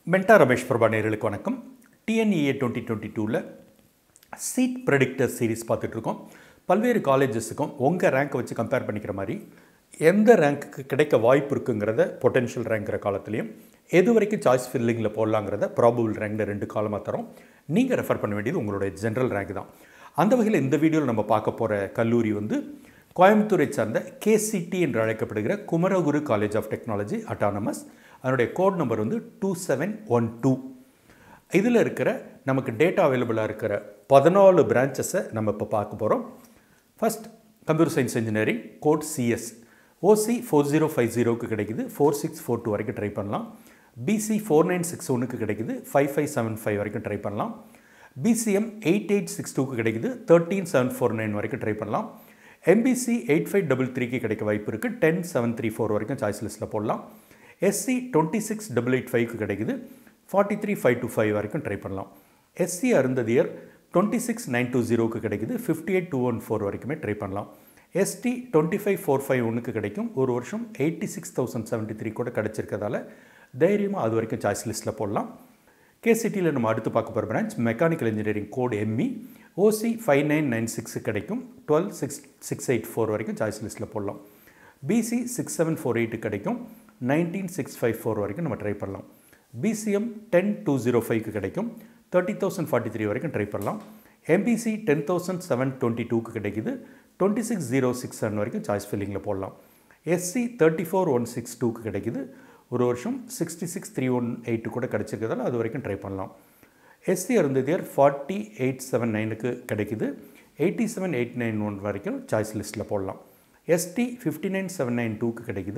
Mentor Ramesh Prabha நேயர்களுக்கு வணக்கம். TNEA 2022 Seat Predictor series பார்த்துட்டு இருக்கோம். பல்வேறு காலேஜஸுக்கும் உங்கள் ரேங்க்கை வச்சு கம்பேர் பண்ணிக்கிற மாதிரி எந்த ரேங்க்கு கிடைக்க வாய்ப்பு இருக்குங்கிறத பொட்டென்ஷியல் ரேங்கிற காலத்துலையும் எது வரைக்கும் சாய்ஸ் ஃபில்லிங்கில் போடலாங்கிறத ப்ராபபிள் ரேங்கில் 2 காலமாக தரோம். நீங்கள் ரெஃபர் பண்ண வேண்டியது உங்களுடைய ஜென்ரல் ரேங்க் தான். அந்த வகையில் இந்த வீடியோவில் நம்ம பார்க்க போகிற கல்லூரி கோயம்புத்தூரை சார்ந்த KCT என்று அழைக்கப்படுகிற Kumaraguru college of technology autonomous. அதனுடைய கோட் நம்பர் 2712. இதில் இருக்கிற நமக்கு டேட்டா அவைலபிளாக இருக்கிற 14 பிரான்ச்சஸை நம்ம இப்போ பார்க்க போகிறோம். First computer science engineering code CS OC 4050க்கு கிடைக்குது, 4642 வரைக்கும் ட்ரை பண்ணலாம். BC 4961க்கு கிடைக்குது, 5575 வரைக்கும் ட்ரை பண்ணலாம். BCM 8862க்கு கிடைக்குது, 13749 வரைக்கும் ட்ரை பண்ணலாம். MBC 8533க்கு கிடைக்க வாய்ப்பு இருக்குது, 10734 வரைக்கும் சாய்ஸ் லிஸ்ட்டில் போடலாம். SC 26885க்கு கிடைக்குது, 43525 வரைக்கும் ட்ரை பண்ணலாம். SC அருந்ததியர் 26920க்கு கிடைக்குது, 58214 வரைக்குமே ட்ரை பண்ணலாம். ST 25451க்கு கிடைக்கும், ஒரு வருஷம் 86073 கூட கிடைச்சிருக்கிறதால தைரியமாக அது வரைக்கும் சாய்ஸ் லிஸ்ட்டில் போடலாம். KCTயில் நம்ம அடுத்து பார்க்க போகிற branch mechanical engineering code ME OC 5996 கிடைக்கும், 12684 வரைக்கும் சாய்ஸ் லிஸ்ட்டில் போடலாம். BC 6748 கிடைக்கும், 19654 வரைக்கும் நம்ம ட்ரை பண்ணலாம். BCM 10205க்கு கிடைக்கும், 30043 வரைக்கும் ட்ரை பண்ணலாம். MBC 10722க்கு கிடைக்குது, 26067 வரைக்கும் சாய்ஸ் ஃபில்லிங்கில் போடலாம். SC 34162க்கு கிடைக்குது, ஒரு வருஷம் 66318 கூட கிடைச்சிருக்கிறதால அது வரைக்கும் ட்ரை பண்ணலாம். SC அருந்ததியர் 40879க்கு கிடைக்குது, 87891 வரைக்கும் சாய்ஸ் லிஸ்ட்டில் போடலாம். ST 59792க்கு கிடைக்குது,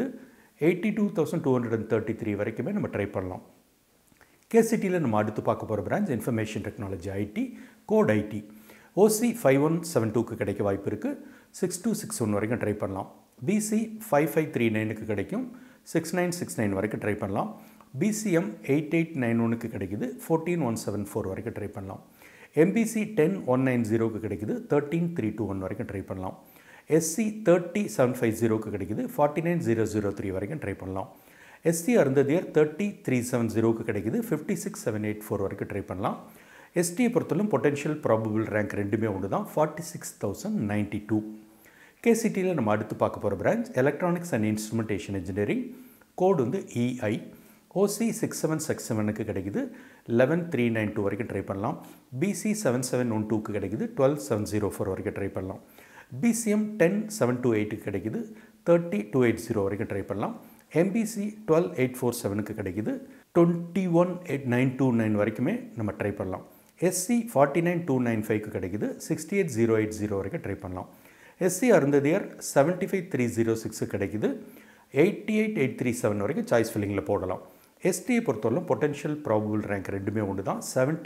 82233 வரைக்குமே நம்ம ட்ரை பண்ணலாம். KCTயில் நம்ம அடுத்து பார்க்க போகிற branch information technology IT code IT OC 5172க்கு கிடைக்க வாய்ப்பு இருக்குது, 6261 வரைக்கும் ட்ரை பண்ணலாம். BC 5539க்கு கிடைக்கும், 6969 வரைக்கும் ட்ரை பண்ணலாம். BCM 8891க்கு கிடைக்குது, 14174 வரைக்கும் ட்ரை பண்ணலாம். MBC 10190க்கு கிடைக்குது, 13321 வரைக்கும் ட்ரை பண்ணலாம். SC 30750க்கு கிடைக்குது, 49003 வரைக்கும் ட்ரை பண்ணலாம். SC அருந்ததியர் 30370க்கு கிடைக்குது, 56784 வரைக்கும் ட்ரை பண்ணலாம். STயை பொறுத்தவரைக்கும் பொட்டென்ஷியல் ப்ராபபிள் ரேங்க் ரெண்டுமே ஒன்று தான், 46092. KCTயில் நம்ம அடுத்து பார்க்க போகிற branch electronics and instrumentation engineering code EI OC 6767க்கு கிடைக்குது, 11392 வரைக்கும் ட்ரை பண்ணலாம். BC 7712க்கு கிடைக்குது, 12704 வரைக்கும் ட்ரை பண்ணலாம். BCM 10728க்கு கிடைக்குது, 30280 வரைக்கும் ட்ரை பண்ணலாம். MBC 12847க்கு கிடைக்குது, 21929 வரைக்குமே நம்ம ட்ரை பண்ணலாம். SC 49295க்கு கிடைக்குது, 68080 வரைக்கும் ட்ரை பண்ணலாம். SC அருந்ததியர் 75306க்கு கிடைக்குது, 88837 வரைக்கும் சாய்ஸ் ஃபில்லிங்கில் போடலாம். STயை பொறுத்தவரை பொட்டென்ஷியல் ப்ராபபிள் ரேங்க் ரெண்டுமே ஒன்று தான்,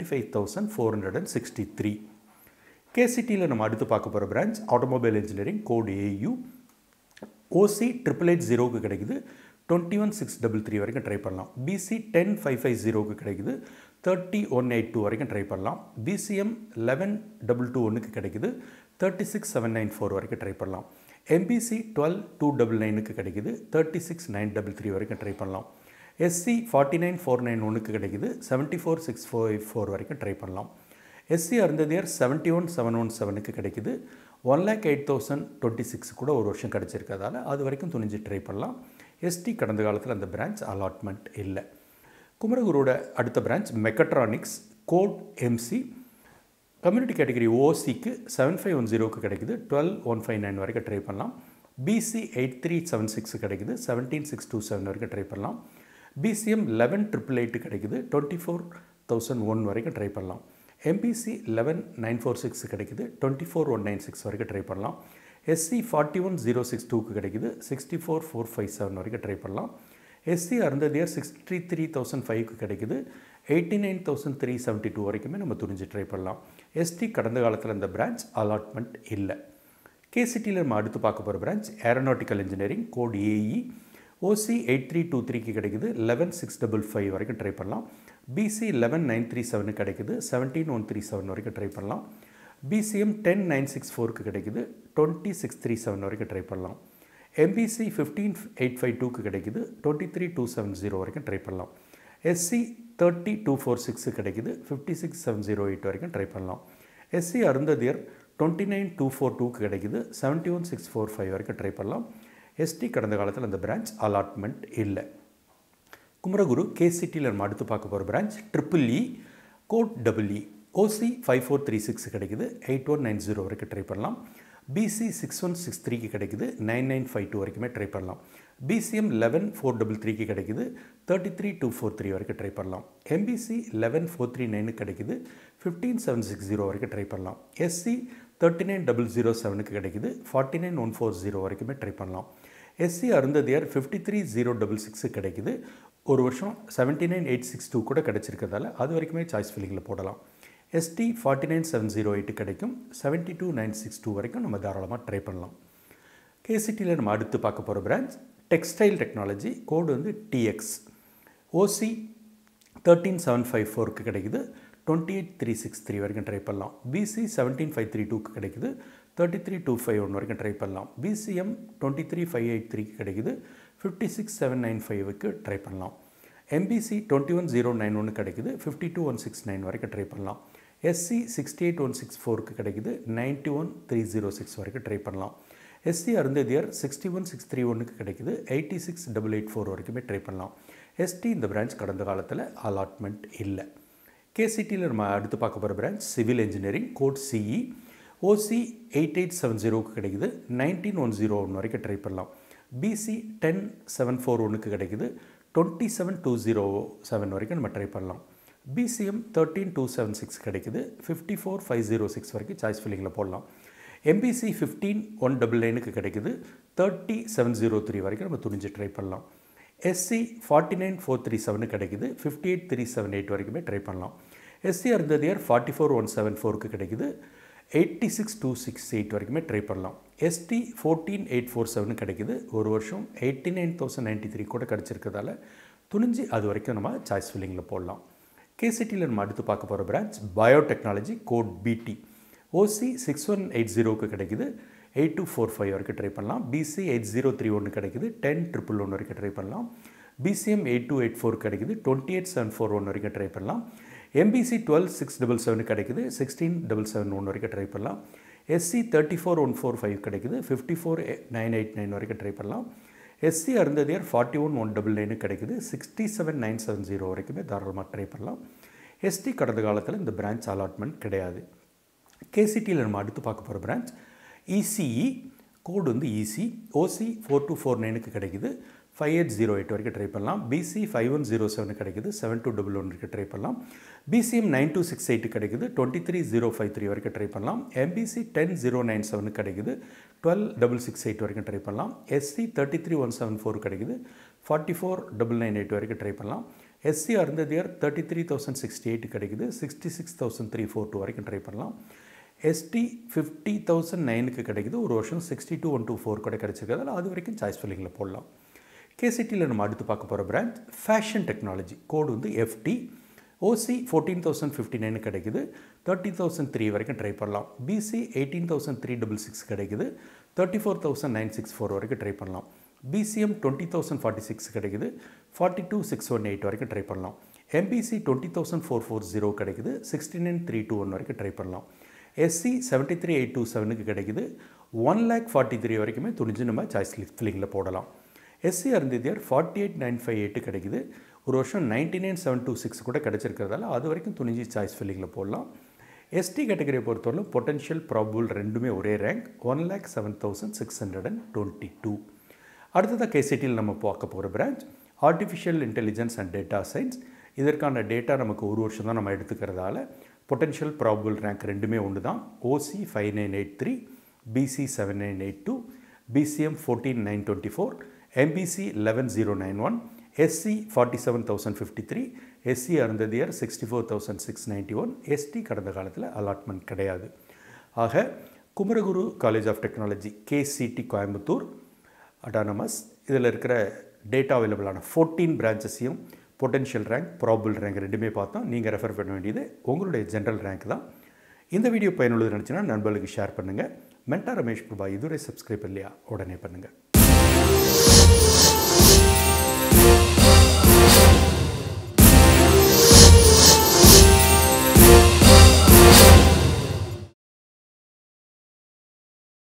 75463. KCTயில் நம்ம அடுத்து பார்க்க போகிற branch automobile engineering code AU OC 8880க்கு கிடைக்குது, 21633 வரைக்கும் ட்ரை பண்ணலாம். BC 10550க்கு கிடைக்குது, 30182 வரைக்கும் ட்ரை பண்ணலாம். BCM 11221க்கு கிடைக்குது, 36794 வரைக்கும் ட்ரை பண்ணலாம். MBC 12299க்கு கிடைக்குது, 36933 வரைக்கும் ட்ரை பண்ணலாம். SC 49491க்கு கிடைக்குது, 74654 வரைக்கும் ட்ரை பண்ணலாம். SC அருந்ததியர் 71717க்கு கிடைக்குது, 1,08,026 கூட ஒரு வருஷம் கிடச்சிருக்கிறதால அது வரைக்கும் துணிஞ்சு ட்ரை பண்ணலாம். ST கடந்த காலத்தில் அந்த பிரான்ச் அலாட்மெண்ட் இல்லை. குமரகுருவோட அடுத்த branch mechatronics code MC community category OCக்கு 7510க்கு கிடைக்குது, 12159 வரைக்கும் ட்ரை பண்ணலாம். BC 8376 கிடைக்குது, 17627 வரைக்கும் ட்ரை பண்ணலாம். BCM 11888 கிடைக்குது, 24001 வரைக்கும் ட்ரை பண்ணலாம். MBC 11946 கிடைக்குது, 24196 வரைக்கும் ட்ரை பண்ணலாம். SC 41062க்கு கிடைக்குது, 64457 வரைக்கும் ட்ரை பண்ணலாம். SC அருந்ததியர் 63005க்கு கிடைக்குது, 89372 வரைக்குமே நம்ம துணிஞ்சு ட்ரை பண்ணலாம். ST கடந்த காலத்தில் இந்த பிரான்ச் அலாட்மெண்ட் இல்லை. KCTயில் நம்ம அடுத்து பார்க்க போகிற branch aeronautical engineering code AE OC 8323க்கு கிடைக்குது, 11655 வரைக்கும் ட்ரை பண்ணலாம். BC 11937 கிடைக்குது, 17137 வரைக்கும் ட்ரை பண்ணலாம். BCM 10964க்கு கிடைக்குது, 20637 வரைக்கும் ட்ரை பண்ணலாம். MBC 15852க்கு கிடைக்குது, 23270 வரைக்கும் ட்ரை பண்ணலாம். SC 30246 கிடைக்குது. 56708 வரைக்கும் ட்ரை பண்ணலாம். எஸ்சி அருந்ததியர் 29242 கிடைக்குது. 71645 வரைக்கும் ட்ரை பண்ணலாம். எஸ்டி கடந்த காலத்தில் அந்த பிரான்ச் அலாட்மெண்ட் இல்லை. குமரகுரு கேசிடியில் நம்ம அடுத்து பார்க்க போகிற branch EEE code EE OC 5436 கிடைக்குது. 8190 வரைக்கும் ட்ரை பண்ணலாம். BC 6163 கிடைக்குது. 9952 வரைக்குமே ட்ரை பண்ணலாம். BCM 11433 கிடைக்குது. 33243 வரைக்கும் ட்ரை பண்ணலாம். MBC 11439 கிடைக்குது. 15760 வரைக்கும் ட்ரை பண்ணலாம். SC 39007 கிடைக்குது. 49140 வரைக்குமே ட்ரை பண்ணலாம். SC அருந்ததியார் 53066 கிடைக்குது. ஒரு வருஷம் 79862 கூட கிடைச்சிருக்கிறதால அது வரைக்குமே சாய்ஸ் ஃபில்லிங்கில் போடலாம். ST 49708 கிடைக்கும். 72962 வரைக்கும் நம்ம தாராளமாக ட்ரை பண்ணலாம். KCTயில் நம்ம அடுத்து பார்க்க போகிற branch textile technology, code TX. OC 13754 கிடைக்குது. 28363 வரைக்கும் ட்ரை பண்ணலாம். BC 17532 கிடைக்குது. 33251 வரைக்கும் ட்ரை பண்ணலாம். BCM 23583 கிடைக்குது. 56795 ட்ரை பண்ணலாம். MBC 21091 கிடைக்குது. 52169 வரைக்கும் ட்ரை பண்ணலாம். SC 68164 கிடைக்குது. 91306 வரைக்கும் ட்ரை பண்ணலாம். SC அருந்ததியர் 61631 கிடைக்குது. 86884 வரைக்குமே ட்ரை பண்ணலாம். ST இந்த பிரான்ச் கடந்த காலத்தில் அலாட்மெண்ட் இல்லை. KCTயில் நம்ம அடுத்து பார்க்க போகிற branch civil engineering, code CE. OC 8870 கிடைக்குது. 19101 வரைக்கும் ட்ரை பண்ணலாம். BC 10741 கிடைக்குது. 27207 வரைக்கும் நம்ம ட்ரை பண்ணலாம். BCM 13276 கிடைக்குது. 54506 வரைக்கும் சாய்ஸ் ஃபில்லிங்கில் போடலாம். MBC 15199 கிடைக்குது. 30703 வரைக்கும் நம்ம துணிஞ்சு ட்ரை பண்ணலாம். SC 49437 கிடைக்குது. 58378 வரைக்குமே ட்ரை பண்ணலாம். SC அருந்ததியார் 44174 கிடைக்குது. 86268 வரைக்குமே ட்ரை பண்ணலாம். ST 14847 கிடைக்குது. ஒரு வருஷம் 89093 கூட கிடச்சிருக்கிறதால துணிஞ்சு அது வரைக்கும் நம்ம சாய்ஸ் ஃபில்லிங்கில் போடலாம். KCTயில் நம்ம அடுத்து பார்க்க போகிற branch biotechnology, code BT. OC 6180 கிடைக்குது. 8245 வரைக்கும் ட்ரை பண்ணலாம். BC 8031 கிடைக்குது. 10111 வரைக்கும் ட்ரை பண்ணலாம். BCM 8284 கிடைக்குது. 28741 வரைக்கும் ட்ரை பண்ணலாம். MBC 12677 கிடைக்குது. 16771 வரைக்கும் ட்ரை பண்ணலாம். SC 34145 கிடைக்குது. 54989 வரைக்கும் ட்ரை பண்ணலாம். SC அருந்ததியார் 41199 கிடைக்குது. 67970 வரைக்குமே தாராளமாக ட்ரை பண்ணலாம். ST கடந்த காலத்தில் இந்த பிரான்ச் அலாட்மெண்ட் கிடையாது. KCTயில் நம்ம அடுத்து பார்க்க போகிற branch ECE, code EC. OC 4249 கிடைக்குது. 5808 வரைக்கும் ட்ரை பண்ணலாம். BC 5107 கிடைக்குது. 7211 வரைக்கும் ட்ரை பண்ணலாம். BCM 9268 கிடைக்குது. 23053 வரைக்கும் ட்ரை பண்ணலாம். MBC 10097 கிடைக்குது. 12668 வரைக்கும் ட்ரை பண்ணலாம். SC 33174 கிடைக்குது. 44998 வரைக்கும் ட்ரை பண்ணலாம். SC அருந்ததியார் 33068 கிடைக்குது. 66342 வரைக்கும் ட்ரை பண்ணலாம். ST 50009 கிடைக்குது. ஒரு வருஷம் 62124 கூட கிடைச்சிருக்கிறதால அது வரைக்கும் சாய்ஸ் ஃபில்லிங்கில் போடலாம். KCTயில் நம்ம அடுத்து பார்க்க போகிற branch fashion technology, code FT. OC 14059 கிடைக்குது. 30003 வரைக்கும் ட்ரை பண்ணலாம். BC 18366 கிடைக்குது. 34964 வரைக்கும் ட்ரை பண்ணலாம். BCM 20046 கிடைக்குது. 42618 வரைக்கும் ட்ரை பண்ணலாம். MBC 20440 கிடைக்குது. 16321 வரைக்கும் ட்ரை பண்ணலாம். SC 73827 கிடைக்குது. 1,43,000 வரைக்குமே துணிஞ்சு நம்ம சாய்ஸ் ஃபில்லிங்கில் போடலாம். SC அருந்ததியார் 48958 கிடைக்குது. ஒரு வருஷம் 99726 கூட கிடைச்சிருக்கிறதால அது வரைக்கும் துணிஞ்சு சாய்ஸ் ஃபில்லிங்கில் போடலாம். ST கேட்டகரியை பொறுத்தவரை பொட்டன்ஷியல் ப்ராபபிள் ரெண்டுமே ஒரே ரேங்க் 1,07,622. அடுத்ததாக KCTயில் நம்ம பார்க்க போகிற branch artificial intelligence and data science. இதற்கான டேட்டா நமக்கு ஒரு வருஷம் தான் நம்ம எடுத்துக்கிறதால பொட்டன்ஷியல் ப்ராபபிள் ரேங்க் ரெண்டுமே ஒன்று தான். OC 5983, BC 7982, BCM 14924, MBC 11091, SC 47053, SC அருந்ததியார் 64691, ST கடந்த காலத்தில் அலாட்மெண்ட் கிடையாது. ஆக Kumaraguru college of technology KCT Coimbatore autonomous இதில் இருக்கிற டேட்டா அவைலபிளான 14 பிரான்ச்சஸையும் பொட்டன்ஷியல் ரேங்க், ப்ராபபிள் ரேங்க் ரெண்டுமே பார்த்தோம். நீங்கள் ரெஃபர் பண்ண வேண்டியது உங்களுடைய ஜென்ரல் ரேங்க் தான். இந்த வீடியோ பயனுள்ளது நினச்சின்னா நண்பர்களுக்கு ஷேர் பண்ணுங்கள். மென்டார் ரமேஷ் பிரபா இதுவரை சப்ஸ்கிரைப் இல்லையா, உடனே பண்ணுங்கள்.